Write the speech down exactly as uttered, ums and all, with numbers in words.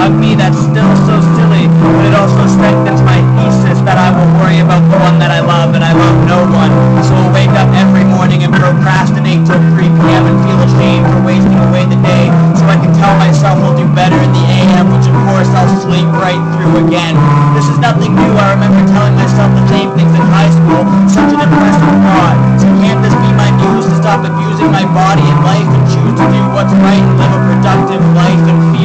about me that's still so silly, but it also strengthens my thesis that I will worry about the one that I love, and I love no one. So I'll wake up every morning and procrastinate till three p m and feel ashamed for wasting away the day, so I can tell myself I'll do better in the a m, which of course I'll sleep right through again. This is nothing new. I remember telling myself the same things in high school. Such an impressive thought. So can't this be my muse to stop abusing my body and life and choose to do what's right and live a productive life and feel